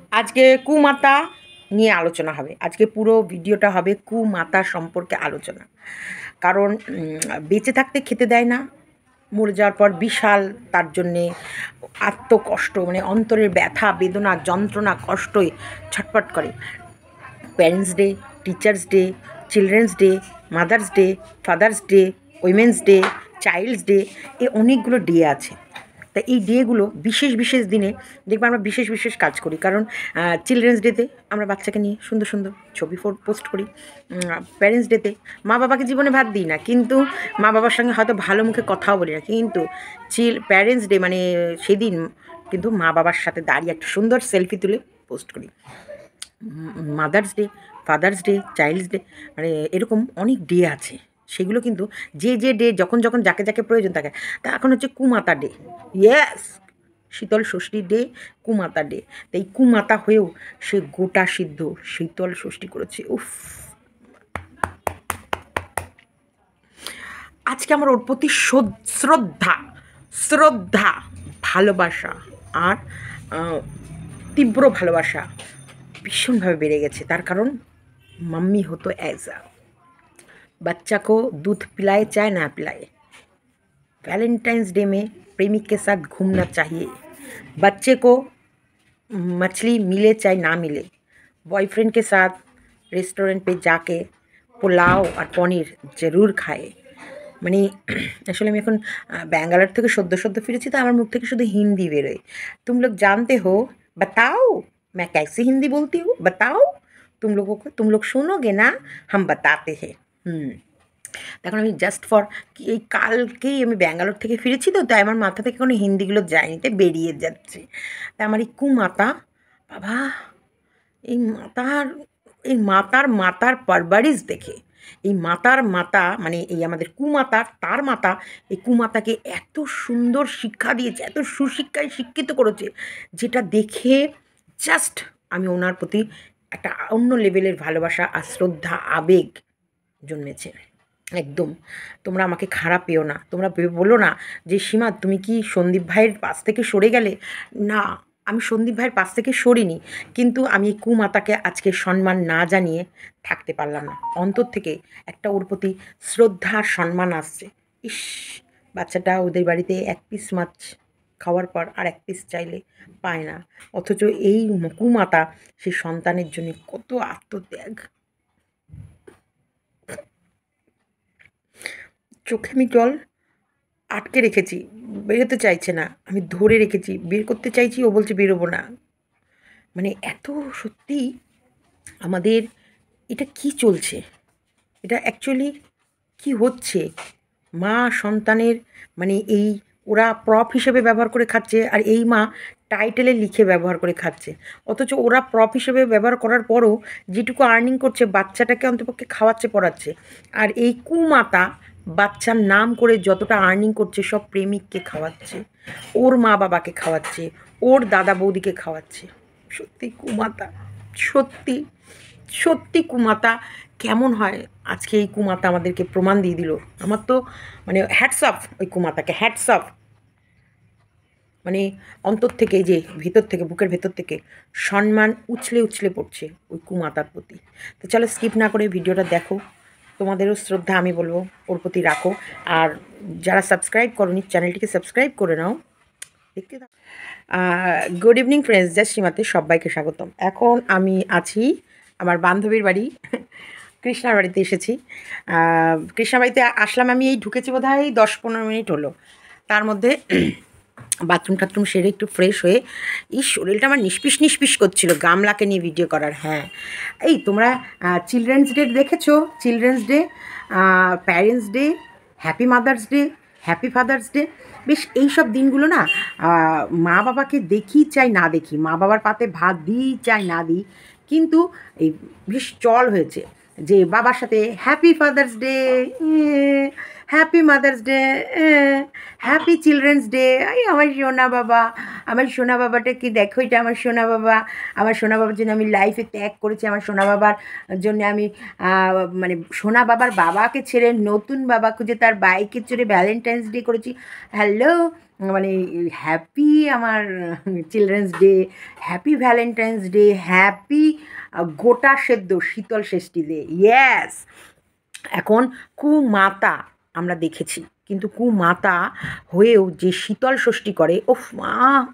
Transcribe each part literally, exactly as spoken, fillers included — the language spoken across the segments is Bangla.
আজকে কুমাতা নিয়ে আলোচনা হবে। আজকে পুরো ভিডিওটা হবে কুমাতা সম্পর্কে আলোচনা। কারণ বেঁচে থাকতে খেতে দেয় না, মরে যাওয়ার পর বিশাল তার জন্যে আত্মকষ্ট, মানে অন্তরের ব্যথা, বেদনা, যন্ত্রণা, কষ্টই ছটফট করে। Parents day, teachers day, children's day, mother's day, father's day, women's day, child's day, এ অনেকগুলো ডে আছে। তা এই ডেগুলো বিশেষ বিশেষ দিনে দেখবো আমরা বিশেষ বিশেষ কাজ করি। কারণ চিলড্রেন্স ডেতে আমরা বাচ্চাকে নিয়ে সুন্দর সুন্দর ছবি পোস্ট করি। প্যারেন্টস ডেতে মা বাবাকে জীবনে ভাত দিই না, কিন্তু মা বাবার সঙ্গে হয়তো ভালো মুখে কথাও বলি না, কিন্তু চিল প্যারেন্টস ডে মানে সেদিন কিন্তু মা বাবার সাথে দাঁড়িয়ে একটা সুন্দর সেলফি তুলে পোস্ট করি। Mother's day, father's day, child's day, মানে এরকম অনেক ডে আছে। সেগুলো কিন্তু যে যে ডে যখন যখন যাকে যাকে প্রয়োজন থাকে। তা এখন হচ্ছে কুমাতা ডে। ইয়েস, শীতল ষষ্ঠী ডে, কুমাতা ডে। তো এই কুমাতা হয়েও সে গোটা সিদ্ধ শীতল ষষ্ঠী করেছে। উফ, আজকে আমার ওর প্রতি শ্রদ্ধা শ্রদ্ধা ভালোবাসা আর তীব্র ভালোবাসা ভীষণভাবে বেড়ে গেছে। তার কারণ मम्मी हो तो ऐसा, बच्चा को दूध पिलाए चाहे ना पिलाए, वैलेंटाइंस डे में प्रेमिक के साथ घूमना चाहिए, बच्चे को मछली मिले चाहे ना मिले, बॉयफ्रेंड के साथ रेस्टोरेंट पे जाके পোলাও আর পনির জরুর খায়। মানে আসলে আমি এখন ব্যাঙ্গালোর থেকে সদ্য সদ্য ফিরেছি, তো আমার মুখ থেকে শুধু হিন্দি বেরোয়। तुम लोग जानते हो, बताओ मैं कैसे हिंदी बोलती हूँ, बताओ तुम लोगों को, तुम लोग सुनोगे ना, हम बताते हैं। হুম তখন আমি জাস্ট ফর এই কালকেই আমি ব্যাঙ্গালোর থেকে ফিরেছি, তো তাই আমার মাথা থেকে কোনো হিন্দিগুলো যায়নি, তাই বেরিয়ে যাচ্ছে। তাই আমার এই কুমাতা, বাবা, এই মাতার এই মাতার মাতার পারবারিশ দেখে, এই মাতার মাতা মানে এই আমাদের কুমাতার তার মাতা এই কুমাতাকে এত সুন্দর শিক্ষা দিয়েছে, এত সুশিক্ষায় শিক্ষিত করেছে, যেটা দেখে জাস্ট আমি ওনার প্রতি একটা অন্য লেভেলের ভালোবাসা আর শ্রদ্ধা আবেগ জন্মেছে। একদম তোমরা আমাকে খারাপ পেও না, তোমরা বলো না যে সীমা তুমি কি সন্দীপ ভাইয়ের পাশ থেকে সরে গেলে। না, আমি সন্দীপ ভাইয়ের পাশ থেকে সরিনি, কিন্তু আমি কুমাতাকে আজকে সম্মান না জানিয়ে থাকতে পারলাম না। অন্তর থেকে একটা ওর প্রতি শ্রদ্ধা আর সম্মান আসছে। ইস, বাচ্চাটা ওদের বাড়িতে এক পিস মাছ খাওয়ার পর আর এক পিস চাইলে পায় না, অথচ এই কুমাতা সেই সন্তানের জন্য কত আত্মত্যাগ। চোখে আমি জল আটকে রেখেছি, বেরোতে চাইছে না, আমি ধরে রেখেছি, বের করতে চাইছি, ও বলছে বেরোবো না। মানে এত সত্যি আমাদের এটা কি চলছে, এটা অ্যাকচুয়ালি কি হচ্ছে। মা সন্তানের মানে এই ওরা প্রপ হিসেবে ব্যবহার করে খাচ্ছে, আর এই মা টাইটেলে লিখে ব্যবহার করে খাচ্ছে। অথচ ওরা প্রপ হিসেবে ব্যবহার করার পরও যেটুকু আর্নিং করছে বাচ্চাটাকে অন্তপক্ষে খাওয়াচ্ছে, পড়াচ্ছে। আর এই কুমাতা বাচ্চার নাম করে যতটা আর্নিং করছে সব প্রেমিককে খাওয়াচ্ছে, ওর মা বাবাকে খাওয়াচ্ছে, ওর দাদা বৌদিকে খাওয়াচ্ছে। সত্যি কুমাতা, সত্যি সত্যি কুমাতা কেমন হয় আজকে এই কুমাতা আমাদেরকে প্রমাণ দিয়ে দিল। আমার তো মানে হ্যাটস অফ ওই কুমাতাকে, হ্যাটস অফ। মানে অন্তর থেকে, এই যে ভেতর থেকে, বুকের ভেতর থেকে সম্মান উছলে উছলে পড়ছে ওই কুমাতার প্রতি। তো চলো স্কিপ না করে ভিডিওটা দেখো, তোমাদেরও শ্রদ্ধা আমি বলবো ওর প্রতি রাখো। আর যারা সাবস্ক্রাইব করোনি চ্যানেলটিকে সাবস্ক্রাইব করে নাও। দেখতে থাকো। গুড ইভিনিং ফ্রেন্ডস, জাস্ট সীমাতে সবাইকে স্বাগতম। এখন আমি আছি আমার বান্ধবীর বাড়ি, কৃষ্ণার বাড়িতে এসেছি। কৃষ্ণার বাড়িতে আসলাম আমি, এই ঢুকেছি বোধ হয় দশ পনেরো মিনিট হলো। তার মধ্যে বাথরুম টাথরুম সেরে একটু ফ্রেশ হয়ে এই শরীরটা আমার নিষ্পিস নিষ্পিস করছিল গামলাকে নিয়ে ভিডিও করার। হ্যাঁ, এই তোমরা চিলড্রেন্স ডে দেখেছো? Children's day, parents day, happy mother's day, happy father's day, বেশ এই সব দিনগুলো না মা বাবাকে দেখি চাই না দেখি, মা বাবার পাতে ভাত দিই চাই না দিই, কিন্তু এই বেশ চল হয়েছে যে বাবার সাথে happy father's day, happy mother's day, happy children's day. এই আমার সোনা বাবা, আমার সোনা বাবাটা কি দেখো, এটা আমার সোনা বাবা, আমার সোনা বাবার জন্য আমি লাইফে ত্যাগ করেছি, আমার সোনা বাবার জন্য আমি মানে সোনা বাবার বাবাকে ছেড়ে নতুন বাবা খুঁজে তার বাইকে চড়ে ভ্যালেন্টাইন্স ডে করেছি। হ্যালো, মানে হ্যাপি আমার children's day, happy Valentine's day, happy গোটা সেদ্ধ শীতল ষষ্ঠী ডে। ইয়েস, এখন কুমাতা আমরা দেখেছি, কিন্তু কুমাতা হয়েও যে শীতল ষষ্ঠী করে, ওফ মা,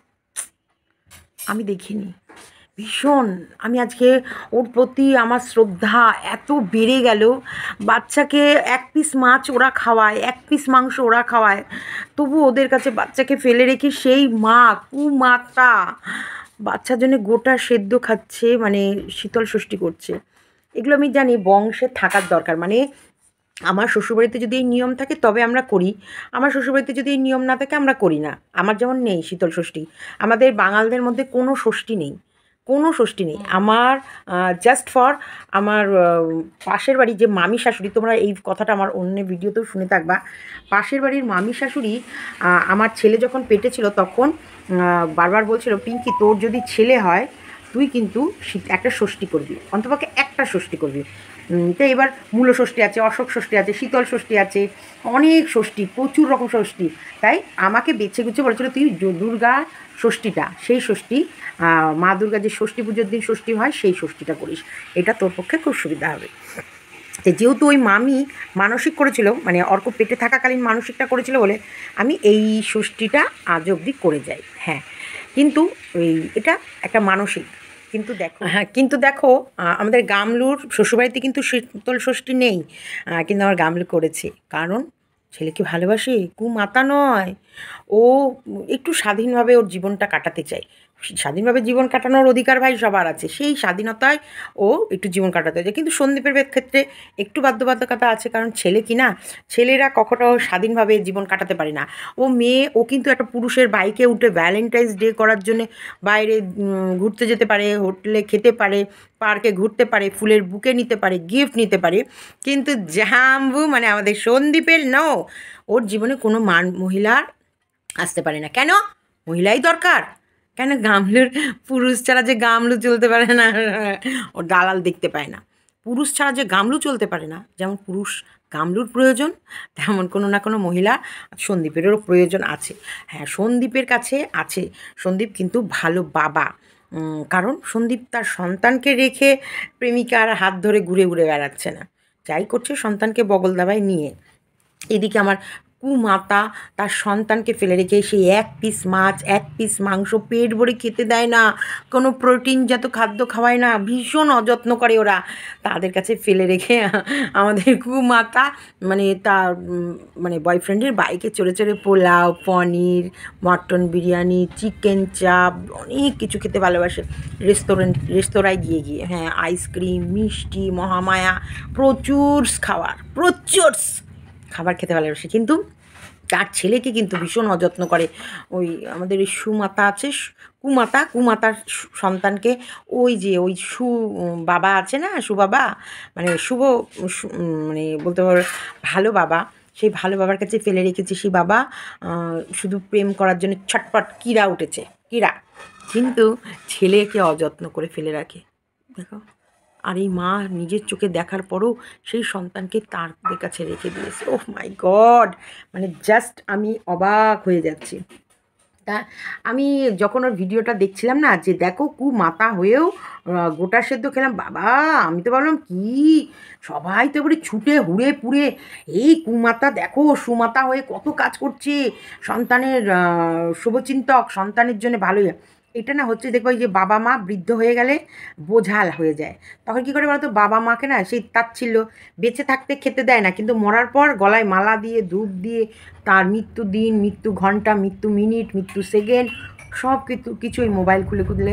আমি দেখিনি। ভীষণ, আমি আজকে ওর প্রতি আমার শ্রদ্ধা এত বেড়ে গেল। বাচ্চাকে এক পিস মাছ ওরা খাওয়ায়, এক পিস মাংস ওরা খাওয়ায়, তবু ওদের কাছে বাচ্চাকে ফেলে রেখে সেই মা, কুমাতা, বাচ্চার জন্য গোটা সেদ্ধ খাচ্ছে, মানে শীতল ষষ্ঠী করছে। এগুলো আমি জানি বংশে থাকার দরকার, মানে আমার শ্বশুরবাড়িতে যদি এই নিয়ম থাকে তবে আমরা করি, আমার শ্বশুরবাড়িতে যদি এই নিয়ম না থাকে আমরা করি না। আমার যেমন নেই শীতল ষষ্ঠী, আমাদের বাঙালদের মধ্যে কোনো ষষ্ঠী নেই, কোনো ষষ্ঠী নেই আমার। জাস্ট ফর আমার পাশের বাড়ির যে মামি শাশুড়ি, তোমরা এই কথাটা আমার অন্য ভিডিওতেও শুনে থাকবা, পাশের বাড়ির মামি শাশুড়ি আমার ছেলে যখন পেটে ছিল তখন বারবার বলছিল, পিঙ্কি তোর যদি ছেলে হয় তুই কিন্তু একটা ষষ্ঠী করবি, অন্তপক্ষে একটা ষষ্ঠী করবি। তো এবার মূল ষষ্ঠী আছে, অশোক ষষ্ঠী আছে, শীতল ষষ্ঠী আছে, অনেক ষষ্ঠী, প্রচুর রকম ষষ্ঠী। তাই আমাকে বেছে গুছে বলেছিল তুই দুর্গা ষষ্ঠীটা, সেই ষষ্ঠী, মা দুর্গা যে ষষ্ঠী পুজোর দিন ষষ্ঠী হয় সেই ষষ্ঠীটা করিস, এটা তোর পক্ষে খুব সুবিধা হবে। তো যেহেতু ওই মামি মানসিক করেছিল, মানে অর্ক পেটে থাকাকালীন মানসিকটা করেছিল বলে আমি এই ষষ্ঠীটা আজ অবধি করে যাই। হ্যাঁ, কিন্তু ওই এটা একটা মানসিক। কিন্তু দেখো, হ্যাঁ কিন্তু দেখো, আমাদের গামলুর শ্বশুরবাড়িতে কিন্তু শীতল ষষ্ঠী নেই, কিন্তু আমার গামলু করেছে, কারণ ছেলেকে ভালোবাসে, কুমাতা নয়, ও একটু স্বাধীনভাবে ওর জীবনটা কাটাতে চায়। স্বাধীনভাবে জীবন কাটানোর অধিকার ভাই সবার আছে, সেই স্বাধীনতায় ও একটু জীবন কাটাতে চায়। কিন্তু সন্দীপের ক্ষেত্রে একটু বাধ্যবাধকতা আছে, কারণ ছেলে কি না, ছেলেরা কখনো স্বাধীনভাবে জীবন কাটাতে পারে না। ও মেয়ে, ও কিন্তু একটা পুরুষের বাইকে উঠে ভ্যালেন্টাইন্স ডে করার জন্যে বাইরে ঘুরতে যেতে পারে, হোটেলে খেতে পারে, পার্কে ঘুরতে পারে, ফুলের বুকে নিতে পারে, গিফট নিতে পারে, কিন্তু জাম্বু মানে আমাদের সন্দীপের নো, ওর জীবনে কোনো মান মহিলার আসতে পারে না। কেন? মহিলাই দরকার। কেন? গামলুর পুরুষ ছাড়া যে গামলু চলতে পারে না, ওর দালাল দেখতে পায় না। পুরুষ ছাড়া যে গামলু চলতে পারে না, যেমন পুরুষ গামলুর প্রয়োজন, তেমন কোনো না কোনো মহিলা সন্দীপেরও প্রয়োজন আছে। হ্যাঁ, সন্দীপের কাছে আছে, সন্দীপ কিন্তু ভালো বাবা, কারণ সন্দীপ তার সন্তানকে রেখে প্রেমিকার হাত ধরে ঘুরে ঘুরে বেড়াচ্ছে না, যাই করছে সন্তানকে বগল দাবায় নিয়ে। এদিকে আমার কুমাতা তার সন্তানকে ফেলে রেখে সেই এক পিস মাছ, এক পিস মাংস পেট ভরে খেতে দেয় না, কোনো প্রোটিনজাত খাদ্য খাওয়ায় না, ভীষণ অযত্ন করে ওরা, তাদের কাছে ফেলে রেখে আমাদের কুমাতা মানে তার মানে বয়ফ্রেন্ডের বাইকে চড়ে চড়ে পোলাও, পনির, মটন বিরিয়ানি, চিকেন চাপ, অনেক কিছু খেতে ভালোবাসে, রেস্টুরেন্ট রেস্তোরাঁয় গিয়ে গিয়ে, হ্যাঁ আইসক্রিম, মিষ্টি, মহামায়া, প্রচুর খাবার, প্রচুর খাবার খেতে ভালোবাসে, কিন্তু তার ছেলেকে কিন্তু ভীষণ অযত্ন করে। ওই আমাদের ওই সুমাতা আছে, কুমাতা, কুমাতার সন্তানকে ওই যে ওই সু বাবা আছে না, সুবাবা, মানে শুভ, মানে বলতে পারো ভালো বাবা, সেই ভালো বাবার কাছে ফেলে রেখেছে। সেই বাবা শুধু প্রেম করার জন্য ছটপট কিরা উঠেছে, কিরা, কিন্তু ছেলেকে অযত্ন করে ফেলে রাখে। দেখো, আর এই মা নিজের চোখে দেখার পরও সেই সন্তানকে তার কাছে রেখে দিয়েছে। ওহ মাই গড, মানে জাস্ট আমি অবাক হয়ে যাচ্ছি। তা আমি যখন ওর ভিডিওটা দেখছিলাম না, যে দেখো কুমাতা হয়েও গোটা সেদ্ধ খেলাম, বাবা আমি তো ভাবলাম কি, সবাই তো এবারে ছুটে হুড়ে পুড়ে এই কুমাতা দেখো সুমাতা হয়ে কত কাজ করছে, সন্তানের শুভচিন্তক, সন্তানের জন্য ভালোই। এটা না হচ্ছে, দেখবো এই যে বাবা মা বৃদ্ধ হয়ে গেলে বোঝাল হয়ে যায়, তখন কী করে বলতো, বাবা মাকে না সেই তাচ্ছিল্য, বেঁচে থাকতে খেতে দেয় না, কিন্তু মরার পর গলায় মালা দিয়ে ধূপ দিয়ে তার মৃত্যু দিন, মৃত্যু ঘন্টা, মৃত্যু মিনিট, মৃত্যু সেকেন্ড, সব কিছু কিছু ওই মোবাইল খুলে খুলে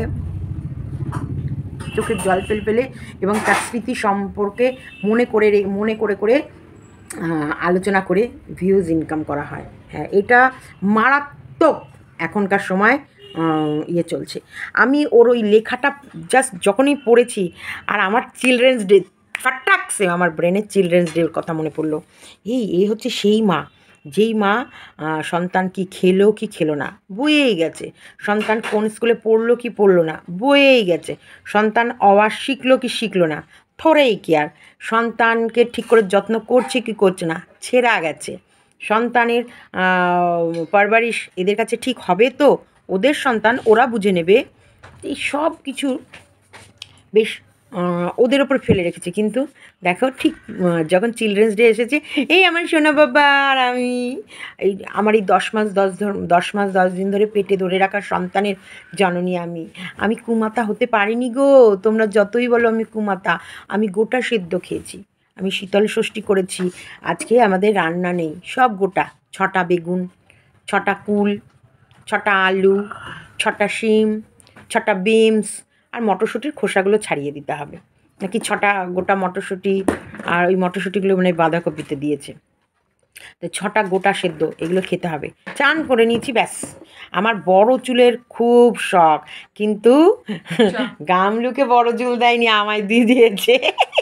চোখের জল ফেলে ফেলে এবং তার স্মৃতি সম্পর্কে মনে করে মনে করে করে আলোচনা করে ভিউজ ইনকাম করা হয়। হ্যাঁ, এটা মারাত্মক এখনকার সময় ইয়ে চলছে। আমি ওর ওই লেখাটা জাস্ট যখনই পড়েছি, আর আমার চিলড্রেন্স ডে ফাটাকসে আমার ব্রেনের চিলড্রেন্স ডের কথা মনে পড়লো। এই এই হচ্ছে সেই মা, যেই মা সন্তান কি খেলো কি খেলো না বয়েই গেছে, সন্তান কোন স্কুলে পড়লো কি পড়লো না বয়েই গেছে, সন্তান অওয়াজ শিখলো কি শিখলো না থোড়েই কি, আর সন্তানকে ঠিক করে যত্ন করছে কি করছে না ছেঁড়া গেছে, সন্তানের পারবারিশ এদের কাছে ঠিক হবে তো? ওদের সন্তান ওরা বুঝে নেবে। এই সব কিছু বেশ ওদের ওপর ফেলে রেখেছে। কিন্তু দেখো ঠিক যখন চিলড্রেন্স ডে এসেছে, এই আমার সোনা বাবা আর আমি, এই আমার এই দশ মাস দশ দশ মাস দশ দিন ধরে পেটে ধরে রাখা সন্তানের জননী আমি আমি কুমাতা হতে পারিনি গো। তোমরা যতই বলো আমি কুমাতা, আমি গোটা সেদ্ধ খেয়েছি, আমি শীতল ষষ্ঠী করেছি। আজকে আমাদের রান্না নেই, সব গোটা। ছটা বেগুন, ছটা কুল, ছটা আলু, ছটা শিম, ছটা বিনস, আর মটরশুঁটির খোসাগুলো ছাড়িয়ে দিতে হবে নাকি ছটা গোটা মটরশুঁটি, আর ওই মটরশুঁটিগুলো মানে বাঁধাকপিতে দিয়েছে, তো ছটা গোটা সেদ্ধ এগুলো খেতে হবে। চান করে নিয়েছি, ব্যাস। আমার বড় চুলের খুব শখ, কিন্তু গামলুকে বড় চুল দেয়নি, আমায় দিয়ে দিয়েছে।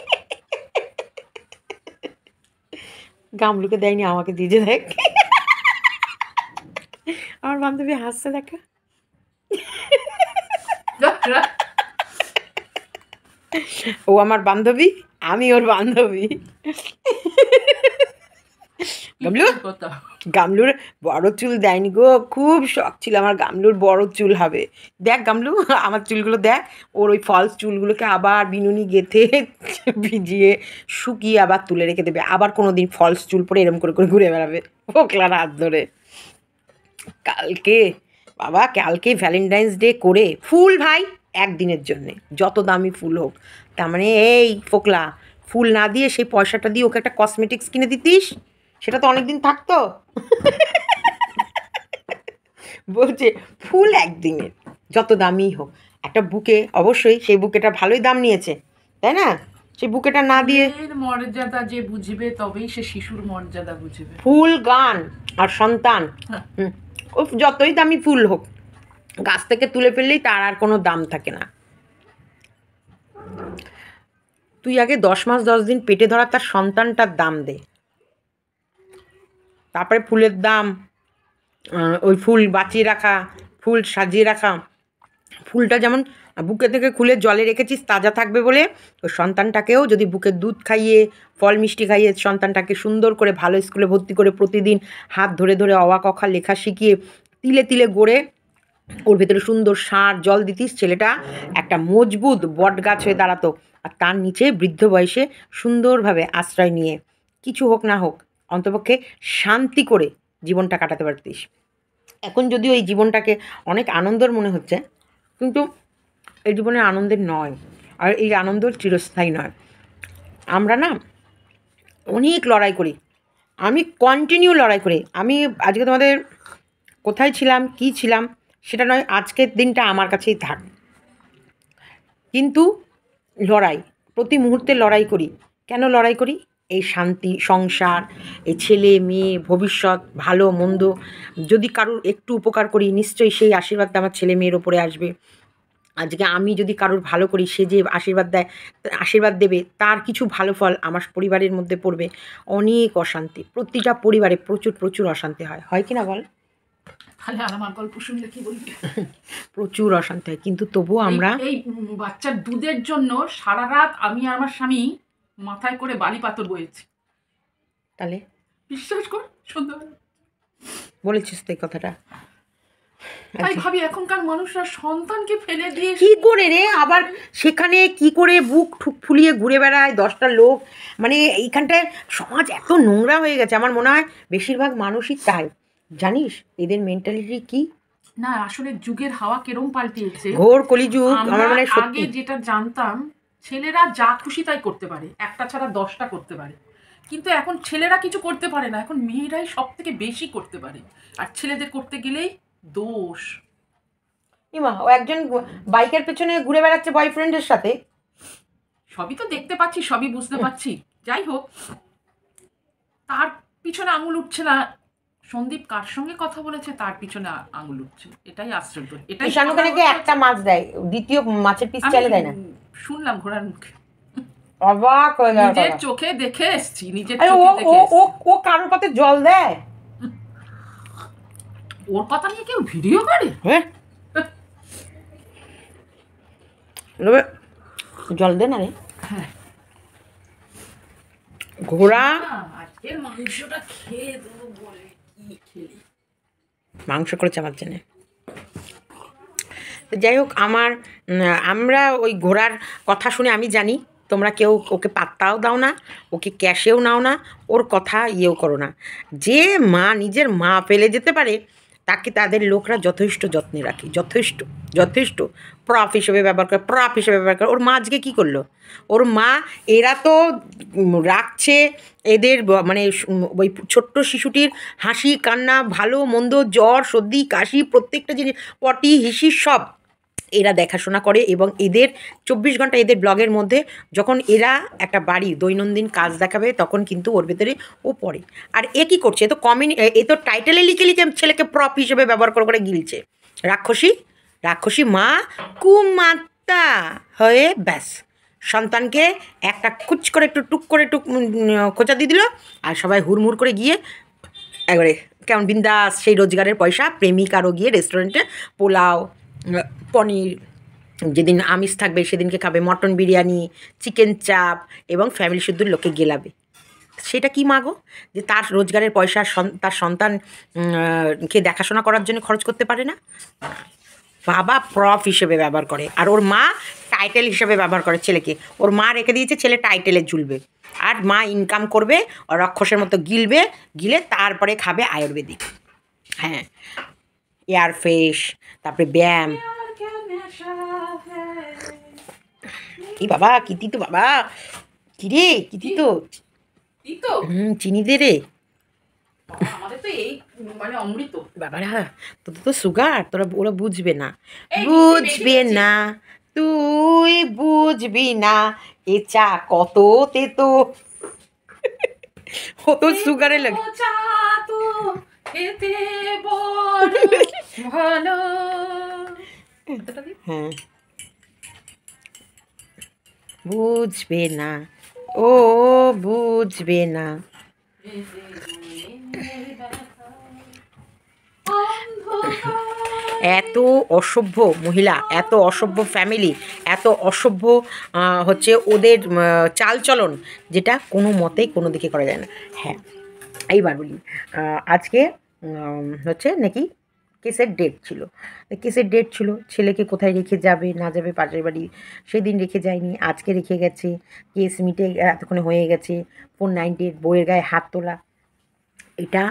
গামলুকে দেয়নি, আমাকে দিয়েছে। দেখ আমার বান্ধবী হাসছে, দেখা। ও আমার বান্ধবী, আমি ওর বান্ধবী। গামলু গামলুর বড় চুল দেয়নি গো, খুব শখ ছিল আমার গামলুর বড় চুল হবে। দেখ গামলু, আমার চুলগুলো দেখ। ওর ওই ফলস চুলগুলোকে আবার বিনুনি গেঁথে ভিজিয়ে শুকিয়ে আবার তুলে রেখে দেবে, আবার কোনো দিন ফলস চুল পরে এরম করে করে ঘুরে বেড়াবে ফোকলার হাত ধরে। কালকে বাবা, কালকে ভ্যালেন্টাইন্স ডে করে ফুল ভাই একদিনের জন্যে, যত দামি ফুল হোক। তার মানে এই ফোকলা, ফুল না দিয়ে সেই পয়সাটা দিয়ে ওকে একটা কসমেটিক্স কিনে দিতিস, সেটা তো অনেক দিন থাকতো। বলছে ফুল একদিনের, যত দামি হোক। একটা বুকে, অবশ্যই সেই বুকেটা ভালোই দাম নিয়েছে, তাই না? সেই বুকেটা না দিয়ে মর্যাদা যে বুঝবে তবেই সে শিশুর মর্যাদা বুঝবে। ফুল, গান আর সন্তান, ও যতই দামি ফুল হোক, গাছ থেকে তুলে ফেললেই তার আর কোনো দাম থাকে না। তুই আগে দশ মাস দশ দিন পেটে ধরা তার সন্তানটার দাম দে, তারপরে ফুলের দাম, ওই ফুল বাঁচিয়ে রাখা, ফুল সাজিয়ে রাখা। ফুলটা যেমন বুকে থেকে খুলে জলে রেখেছিস তাজা থাকবে বলে, ওই সন্তানটাকেও যদি বুকের দুধ খাইয়ে, ফল মিষ্টি খাইয়ে সন্তানটাকে সুন্দর করে ভালো স্কুলে ভর্তি করে প্রতিদিন হাত ধরে ধরে অওয়া ক খ লেখা শিখিয়ে তিলে তিলে গড়ে ওর ভেতরে সুন্দর সার জল দিতিস, ছেলেটা একটা মজবুত বট গাছ হয়ে দাঁড়াতো। আর তার নিচে বৃদ্ধ বয়সে সুন্দরভাবে আশ্রয় নিয়ে কিছু হোক না হোক অন্তপক্ষে শান্তি করে জীবনটা কাটাতে পারতিস। এখন যদিও এই জীবনটাকে অনেক আনন্দের মনে হচ্ছে, কিন্তু এই জীবনে আনন্দের নয়, আর এই আনন্দ চিরস্থায়ী নয়। আমরা না অনেক লড়াই করি, আমি কন্টিনিউ লড়াই করি। আমি আজকে তোমাদের কোথায় ছিলাম, কি ছিলাম সেটা নয়, আজকের দিনটা আমার কাছেই থাক, কিন্তু লড়াই, প্রতি মুহূর্তে লড়াই করি। কেন লড়াই করি? এই শান্তি, সংসার, এই ছেলে মেয়ে, ভবিষ্যৎ, ভালো মন্দ, যদি কারোর একটু উপকার করি নিশ্চয়ই সেই আশীর্বাদটা আমার ছেলে মেয়ের ওপরে আসবে। আজকে আমি যদি কারোর ভালো করি, সে যে আশীর্বাদ দেয়, আশীর্বাদ দেবে, তার কিছু ভালো ফল আমার পরিবারের মধ্যে পড়বে। অনেক অশান্তি, প্রতিটা পরিবারে প্রচুর প্রচুর অশান্তি হয়, হয় কি না বল? তাহলে আর আমার গল্প শুনলে কি বলবি? প্রচুর অশান্তি হয়, কিন্তু তবুও আমরা এই বাচ্চার দুধের জন্য সারা রাত আমি আর আমার স্বামী মাথায় করে বালি পাথর বয়েছি। তাহলে বিশ্বাস কর, সুন্দর বলেছিস তো এই কথাটা। তাই ভাবি এখনকার মানুষরা সন্তানকে ফেলে দিয়ে কি করে রে, আবার সেখানে কি করে বুক ঠুক ফুলিয়ে ঘুরে বেড়ায় দশটা লোক। মানে এইখানটায় সমাজ এত নোংরা হয়ে গেছে, আমার মনে হয় বেশিরভাগ মানুষই তাই। জানিস এদের মেন্টালিটি কি? না আসলে যুগের হাওয়া কেরম পাল্টিয়েছে, ঘোর কলিযুগ। আমার মানে আগে যেটা জানতাম ছেলেরা যা খুশি তাই করতে পারে, একটা ছাড়া দশটা করতে পারে, কিন্তু এখন ছেলেরা কিছু করতে পারে না, এখন মেয়েরাই সব থেকে বেশি করতে পারে, আর ছেলেদের করতে গেলেই দোষ। ইমা, ও একজন বাইকের পেছনে ঘুরে বেড়াচ্ছে বয়ফ্রেন্ডের সাথে। সবই তো দেখতে পাচ্ছি, সবই বুঝতে পারছি। যাই হোক, তার পিছনে আঙুল উঠছে না। সন্দীপ কার সঙ্গে কথা বলেছে তার পিছনে আঙুল উঠছে, এটাই আশ্চর্য। এটাই ঈশানুকে নাকি একটা মাছ দেয়, দ্বিতীয় মাছের পিস চাইলে দেয় না, শুনলাম ঘোড়ার মুখে। অবাক হয়ে গেল, নিজের চোখে দেখে এসেছি, নিজের চোখে দেখে এসেছি। ও ও কারোর পাতে জল দেয়? ওর কথা নিয়ে কেউ ভিডিও করে? হ্যাঁ, জল দে না রে। হ্যাঁ, ঘোড়া আজকের মাংসটা খেয়ে দেবো বলে খেলি মাংস করেছে আমার জন্যে। তো যাই হোক, আমার আমরা ওই ঘোড়ার কথা শুনে আমি জানি তোমরা কেউ ওকে পাত্তাও দাও না, ওকে ক্যাশেও নাও না, ওর কথা ইয়েও করো না। যে মা নিজের মা ফেলে যেতে পারে তাকে তাদের লোকরা যথেষ্ট যত্নে রাখে, যথেষ্ট যথেষ্ট প্রপ হিসেবে ব্যবহার করে, প্রপ হিসেবে ব্যবহার করে। ওর মা আজকে কী করলো? ওর মা, এরা তো রাখছে এদের মানে ওই ছোট্ট শিশুটির হাসি কান্না ভালো মন্দ জ্বর সর্দি কাশি প্রত্যেকটা জিনিস পটি হিসি সব এরা দেখাশোনা করে। এবং এদের চব্বিশ ঘন্টা এদের ব্লগের মধ্যে যখন এরা একটা বাড়ি দৈনন্দিন কাজ দেখাবে তখন কিন্তু ওর ভেতরে ও পড়ে। আর এ কী করছে? এ তো কমিনি এ তো টাইটেলে লিখে লিখে ছেলেকে প্রপ হিসেবে ব্যবহার করে করে গিলছে। রাক্ষসী রাক্ষসী মা কুমাত্তা হয়ে ব্যাস সন্তানকে একটা কুচ করে একটু টুক করে টুক খোঁচা দিয়ে দিল, আর সবাই হুড়মুড় করে গিয়ে একবারে কেমন বিন্দাস সেই রোজগারের পয়সা প্রেমিক আরও গিয়ে রেস্টুরেন্টে পোলাও পনির, যেদিন আমিষ থাকবে সেদিনকে খাবে মটন বিরিয়ানি চিকেন চাপ এবং ফ্যামিলি শুদ্ধ লোকে গেলাবে। সেটা কি মাগো যে তার রোজগারের পয়সা তার সন্তানকে দেখাশোনা করার জন্য খরচ করতে পারে না? বাবা প্রফ হিসেবে ব্যবহার করে আর ওর মা টাইটেল হিসেবে ব্যবহার করে ছেলেকে। ওর মা রেখে দিয়েছে ছেলে টাইটেলে ঝুলবে, আর মা ইনকাম করবে আর রাক্ষসের মতো গিলবে, গিলে তারপরে খাবে আয়ুর্বেদিক। হ্যাঁ, এয়ার ফ্রেশ, তারপরে ব্যায়াম। কি বাবা কিতি তো বাবা কিরে কিতি তো হুম চিনি দে রে মানে অমৃত বাবারা। তোদের তো সুগার, তোরা ওরা বুঝবে না, বুঝবে না, তুই বুঝবি না, এ চা কত তেতো। ও তো সুগারে লাগে ভালো। হ্যাঁ, বুঝবে না, ও বুঝবে না। এত অসভ্য মহিলা, এত অসভ্য ফ্যামিলি, এত অসভ্য হচ্ছে ওদের চালচলন, যেটা কোনো মতেই কোনো দিকে করা যায় না। হ্যাঁ, এইবার বলি, আজকে হচ্ছে নাকি কেসের ডেট ছিল, কেসের ডেট ছিল, ছেলেকে কোথায় রেখে যাবে না যাবে পাশের বাড়ি, সেদিন রেখে যায়নি, আজকে রেখে গেছে, কেস মিটে এতক্ষণে হয়ে গেছে, ফোর নাইনটি এইট বইয়ের গায়ে হাত তোলা। এটা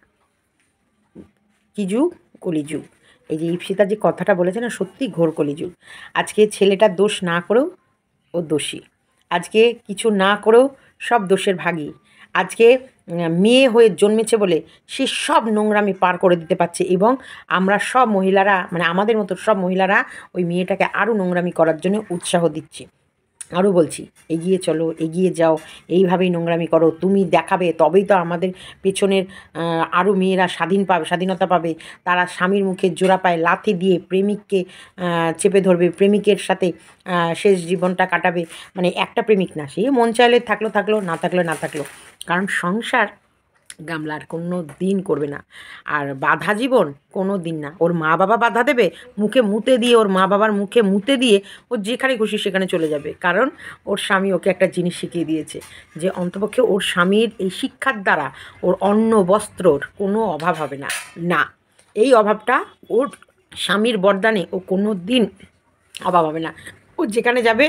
কি যুগ? কলিযুগ। এই যে ইপসিতা যে কথাটা বলেছে না, সত্যি ঘোর কলিযুগ। আজকে ছেলেটার দোষ না করেও ও দোষী, আজকে কিছু না করেও সব দোষের ভাগী, আজকে মেয়ে হয়ে জন্মেছে বলে সে সব নোংরামি পার করে দিতে পারছে। এবং আমরা সব মহিলারা, মানে আমাদের মতো সব মহিলারা ওই মেয়েটাকে আরও নোংরামি করার জন্য উৎসাহ দিচ্ছি। আরও বলছি, এগিয়ে চলো, এগিয়ে যাও, এইভাবেই নোংরামি করো, তুমি দেখাবে, তবেই তো আমাদের পেছনের আরও মেয়েরা স্বাধীন পাবে, স্বাধীনতা পাবে। তারা স্বামীর মুখে জোড়া পায়ে লাথি দিয়ে প্রেমিককে চেপে ধরবে, প্রেমিকের সাথে শেষ জীবনটা কাটাবে। মানে একটা প্রেমিক না, সে মন চাইলে থাকলো থাকলো, না থাকলো না থাকলো, কারণ সংসার গামলার কোনো দিন করবে না। আর বাধা জীবন কোনো দিন না। ওর মা বাবা বাধা দেবে, মুখে মুতে দিয়ে, ওর মা বাবার মুখে মুতে দিয়ে ও যেখানে খুশি সেখানে চলে যাবে। কারণ ওর স্বামী ওকে একটা জিনিস শিখিয়ে দিয়েছে যে অন্তপক্ষে ওর স্বামীর এই শিক্ষার দ্বারা ওর অন্ন বস্ত্রর কোনো অভাব হবে না। না, এই অভাবটা ওর স্বামীর বরদানে ও কোনো দিন অভাব হবে না। ও যেখানে যাবে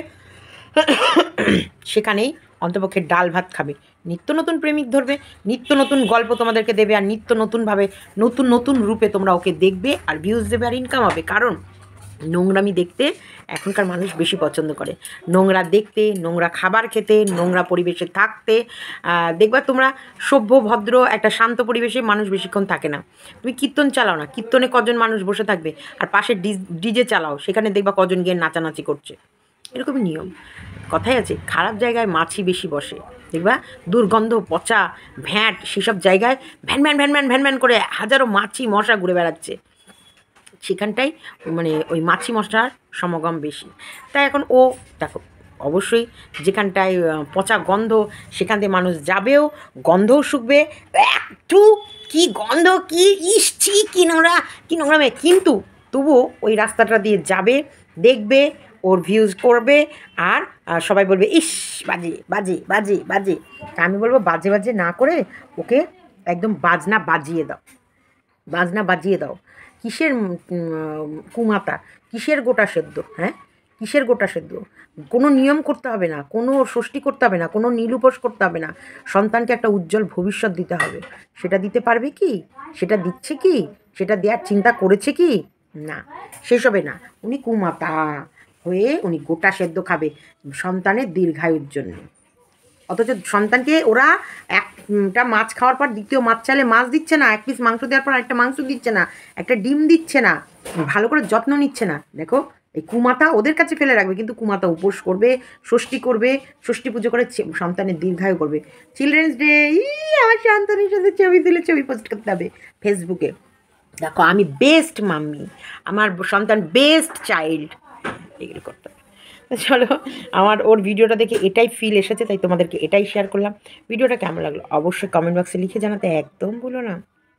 সেখানেই অন্তপক্ষে ডাল ভাত খাবে, নিত্য নতুন প্রেমিক ধরবে, নিত্য নতুন গল্প তোমাদেরকে দেবে, আর নিত্য নতুনভাবে নতুন নতুন রূপে তোমরা ওকে দেখবে আর ভিউজ দেবে আর ইনকাম হবে। কারণ নোংরামি দেখতে এখনকার মানুষ বেশি পছন্দ করে, নোংরা দেখতে, নোংরা খাবার খেতে, নোংরা পরিবেশে থাকতে। দেখবা তোমরা সভ্য ভদ্র একটা শান্ত পরিবেশে মানুষ বেশিক্ষণ থাকে না। তুমি কীর্তন চালাও না, কীর্তনে কজন মানুষ বসে থাকবে, আর পাশে ডিজে চালাও, সেখানে দেখবা কজন গিয়ে নাচানাচি করছে। এরকমই নিয়ম। কথাই আছে, খারাপ জায়গায় মাছি বেশি বসে, দেখবা দুর্গন্ধ পচা ভ্যাট সেসব জায়গায় ভ্যান ভ্যান ভ্যান ভ্যান ভ্যান ভ্যান করে হাজারো মাছি মশা ঘুরে বেড়াচ্ছে, সেখানটাই মানে ওই মাছি মশার সমাগম বেশি। তাই এখন ও দেখো, অবশ্যই যেখানটায় পচা গন্ধ সেখান থেকে মানুষ যাবেও, গন্ধও শুকবে, একটু কি গন্ধ, কি ইসছি কি নোংরা কি নোংরা মেয়ে, কিন্তু তবুও ওই রাস্তাটা দিয়ে যাবে, দেখবে, ওর ভিউজ করবে, আর সবাই বলবে ইস বাজে বাজে বাজে বাজে। আমি বলবো বাজে বাজে না করে ওকে একদম বাজনা বাজিয়ে দাও। বাজনা বাজিয়ে দাও। কিসের কুমাতা, কিসের গোটা সেদ্ধ, হ্যাঁ কিসের গোটা সেদ্ধ? কোনো নিয়ম করতে হবে না, কোনো ষষ্ঠী করতে হবে না, কোনো নীল উপোস করতে হবে না। সন্তানকে একটা উজ্জ্বল ভবিষ্যৎ দিতে হবে। সেটা দিতে পারবে কি? সেটা দিচ্ছে কি? সেটা দেওয়ার চিন্তা করেছে কি? না, সেসবে না। উনি কুমাতা হয়ে উনি গোটা সেদ্ধ খাবে সন্তানের দীর্ঘায়ুর জন্য। অথচ সন্তানকে ওরা একটা মাছ খাওয়ার পর দ্বিতীয় মাছ চাইলে মাছ দিচ্ছে না, এক পিস মাংস দেওয়ার পর একটা মাংস দিচ্ছে না, একটা ডিম দিচ্ছে না, ভালো করে যত্ন নিচ্ছে না। দেখো এই কুমাতা ওদের কাছে ফেলে রাখবে, কিন্তু কুমাতা উপোস করবে, ষষ্ঠী করবে, ষষ্ঠী পুজো করে সন্তানের দীর্ঘায়ু করবে। চিলড্রেন্স ডে, ই আমার সন্তানের সাথে ছবি তুলে ছবি পোস্ট করতে হবে ফেসবুকে, দেখো আমি বেস্ট মাম্মি, আমার সন্তান বেস্ট চাইল্ড, এগুলো করতে হবে। চলো, আমার ওর ভিডিওটা দেখে এটাই ফিল এসেছে, তাই তোমাদেরকে এটাই শেয়ার করলাম। ভিডিওটা কেমন লাগলো অবশ্যই কমেন্ট বক্সে লিখে জানাতে একদম ভুলো না।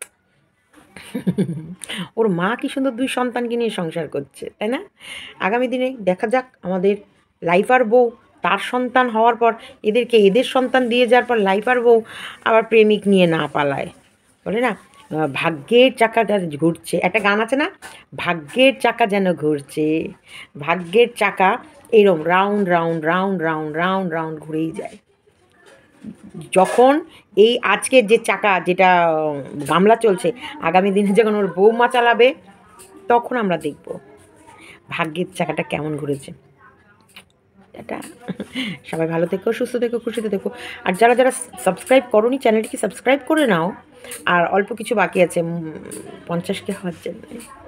ওর মা কি সুন্দর দুই সন্তানকে নিয়ে সংসার করছে, তাই না? আগামী দিনে দেখা যাক আমাদের লাইফার বউ তার সন্তান হওয়ার পর এদেরকে এদের সন্তান দিয়ে যাওয়ার পর লাইফার বউ আবার প্রেমিক নিয়ে না পালায়। বলে না, ভাগ্যের চাকা ঘুরছে, একটা গান আছে না, ভাগ্যের চাকা যেন ঘুরছে, ভাগ্যের চাকা এরম round round round round round round ঘুরেই যায়। যখন এই আজকের যে চাকা যেটা গামলা চলছে, আগামী দিনে যখন ওর বৌমা চালাবে তখন আমরা দেখব ভাগ্যের চাকাটা কেমন ঘুরেছে। এটা সবাই ভালো থেকো, সুস্থ থেকো, খুশিতে থেকো। আর যারা যারা সাবস্ক্রাইব করোনি চ্যানেলটিকে সাবস্ক্রাইব করে নাও। আর অল্প কিছু বাকি আছে পঞ্চাশকে হওয়ার জন্য।